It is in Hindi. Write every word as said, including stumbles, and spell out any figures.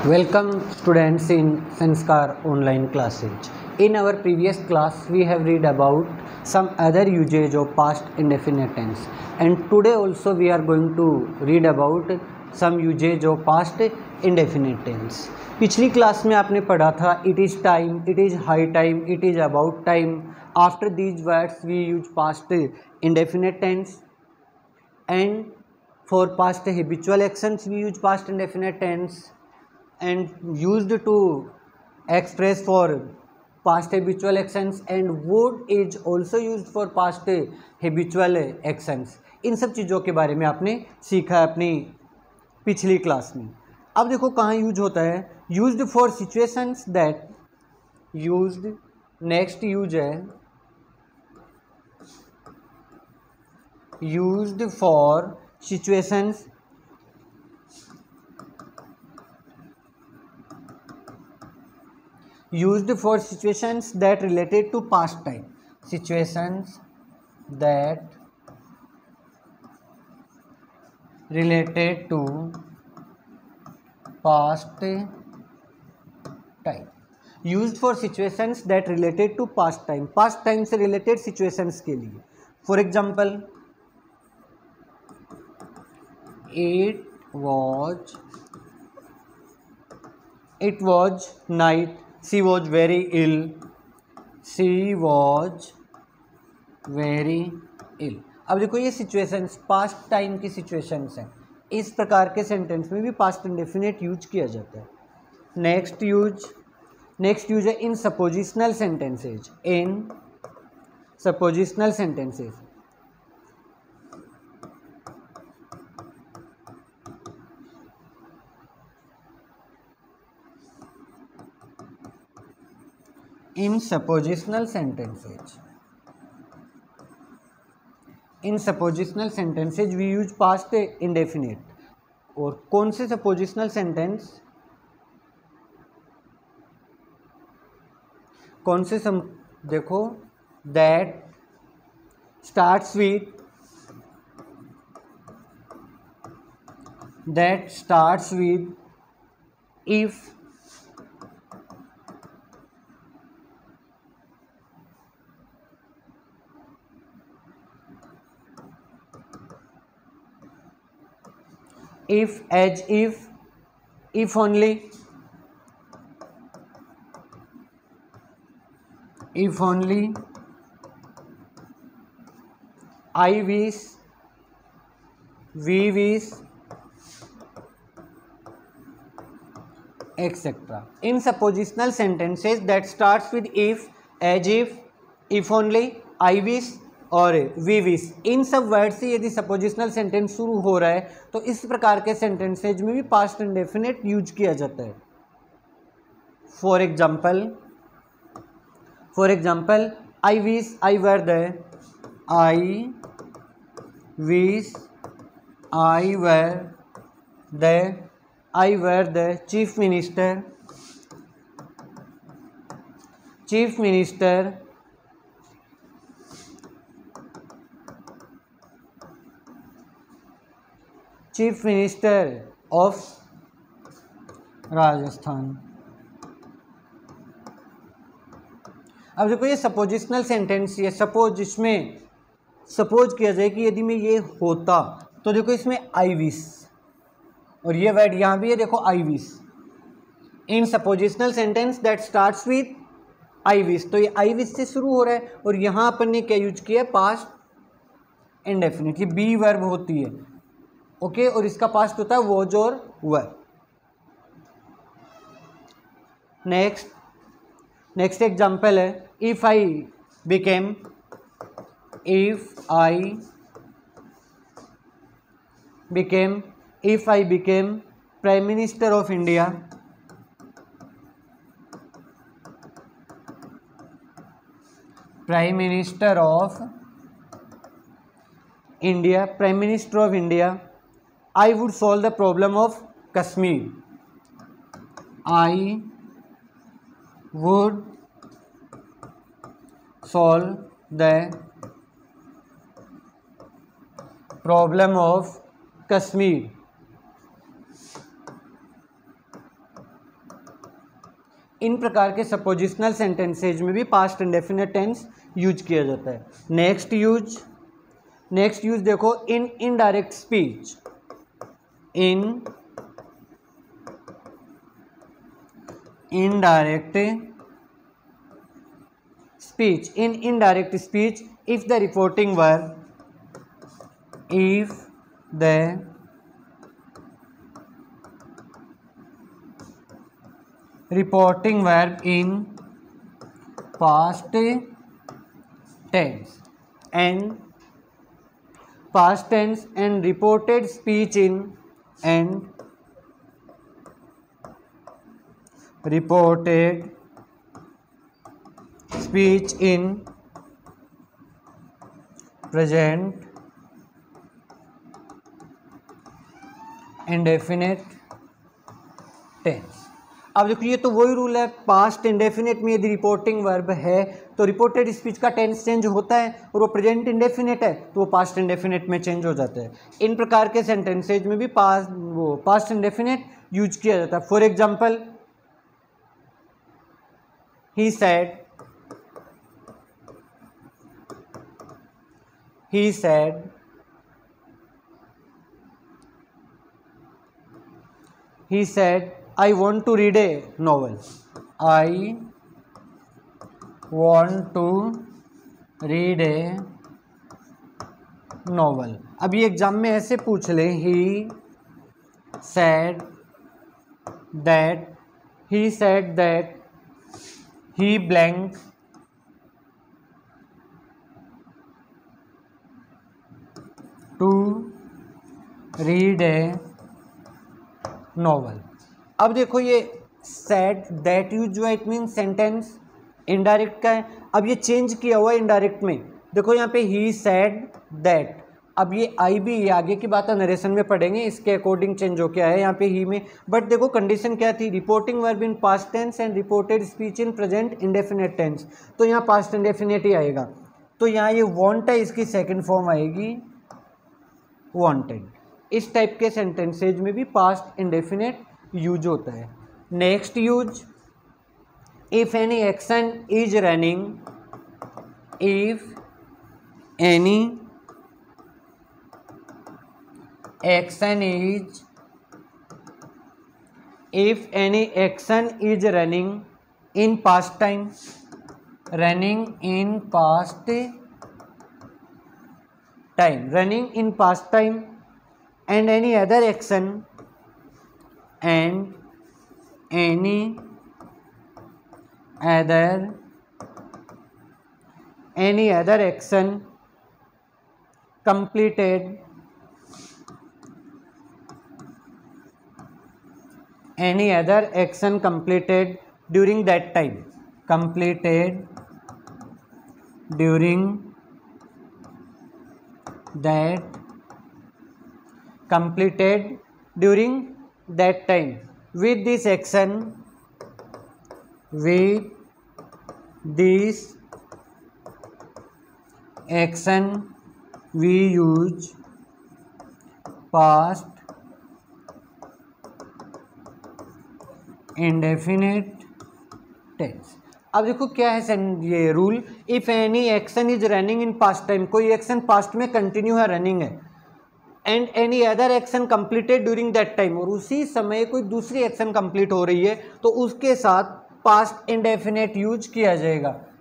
Welcome students in Sanskar online classes. In our previous class we have read about some other usage of past indefinite tense, and today also we are going to read about some usage of past indefinite tense. पिछली क्लास में आपने पढ़ा था it is time, it is high time, it is about time. After these words we use past indefinite tense, and for past habitual actions we use past indefinite tense, and used to express for past habitual actions, and would is also used for past habitual actions. इन सब चीज़ों के बारे में आपने सीखा है अपनी पिछली क्लास में. अब देखो कहाँ यूज होता है. Used for situations that used next use है used for situations used for situations that related to past time. Situations that related to past time. Used for situations that related to past time. Past time से related situations के लिए. For example, it was it was night. She was very ill. She was very ill. अब देखो ये सिचुएशंस पास्ट टाइम की सिचुएशंस हैं. इस प्रकार के सेंटेंस में भी पास्ट इंडेफिनिट यूज किया जाता है. नेक्स्ट यूज नेक्स्ट यूज है in suppositional sentences. In suppositional sentences in suppositional sentences in suppositional sentences we use past indefinite. और कौन से suppositional sentence कौन से सम देखो that starts with that starts with if if, as if, if only, if only, I wish, we wish, et cetera. In suppositional sentences that starts with if, as if, if only, I wish और वी विश, इन सब वर्ड से यदि सपोजिशनल सेंटेंस शुरू हो रहा है तो इस प्रकार के सेंटेंसेज में भी पास्ट इंडेफिनिट यूज किया जाता है. For example for example I wish I were the I wish I were the I were the chief minister chief minister chief minister of Rajasthan. अब देखो ये सपोजिशनल सेंटेंस ये सपोज, इसमें सपोज किया जाए कि यदि मैं ये होता तो देखो इसमें आई विश, और ये वर्ड यहाँ भी है देखो I wish. In suppositional sentence that starts with I wish, तो ये आई विश से शुरू हो रहा है, और यहाँ अपन ने क्या यूज किया पास्ट इंडेफिनिट. ये बी वर्ब होती है ओके okay, और इसका पास्ट होता है वॉज और वर. नेक्स्ट नेक्स्ट एग्जाम्पल है if I became if I became if I became prime minister of India prime minister of India prime minister of India I would solve the problem of Kashmir. I would solve the problem of Kashmir. इन प्रकार के सपोजिशनल सेंटेंसेज में भी पास्ट इंडेफिनिट टेंस यूज किया जाता है। नेक्स्ट यूज नेक्स्ट यूज देखो, in indirect speech. In indirect speech in indirect speech if the reporting verb if the reporting verb in past tense and past tense and reported speech in and reported speech in present indefinite tense. अब देखो ये तो वही रूल है, पास्ट इंडेफिनिट में यदि रिपोर्टिंग वर्ब है तो रिपोर्टेड स्पीच का टेंस चेंज होता है, और वो प्रेजेंट इंडेफिनिट है तो वो पास्ट इंडेफिनिट में चेंज हो जाता है। इन प्रकार के सेंटेंसेज में भी पास्ट वो पास्ट इंडेफिनिट यूज किया जाता है। For example, he said He said, he said, I want to read a novel. I want to read a novel. अभी एग्जाम में ऐसे पूछ ले, he said that, he said that, he blank to read a novel. अब देखो ये सेड दैट यूज जो है इट मीन सेंटेंस इनडायरेक्ट का है। अब ये चेंज किया हुआ है इनडायरेक्ट में, देखो यहाँ पे ही सेड दैट। अब ये आई भी, ये आगे की बात नरेशन में पढ़ेंगे, इसके अकॉर्डिंग चेंज हो क्या है यहाँ पे ही में। बट देखो कंडीशन क्या थी, reporting verb in past tense and reported speech in present indefinite tense, तो यहाँ पास्ट इंडेफिनिट ही आएगा। तो यहाँ ये वांट है, इसकी सेकेंड फॉर्म आएगी वांटेड। इस टाइप के सेंटेंसेज में भी पास्ट इंडेफिनिट यूज होता है। Next use, if any action is running, if any action is if any action is running in past time, running in past time running in past time and any other action and any other any other action completed any other action completed during that time completed during that completed during that time with this action with this action we use past indefinite tense। अब देखो क्या है ये rule, if any action is running in past time, कोई एक्शन पास्ट में कंटिन्यू है, रनिंग है, and any other action completed during that time, और उसी समय कोई दूसरी एक्शन कंप्लीट हो रही है तो उसके साथ पास्ट इंडेफिनिट यूज किया जाएगा।